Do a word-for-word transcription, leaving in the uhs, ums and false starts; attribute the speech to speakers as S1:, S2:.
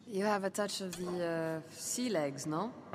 S1: You have a touch of the uh, sea legs, no?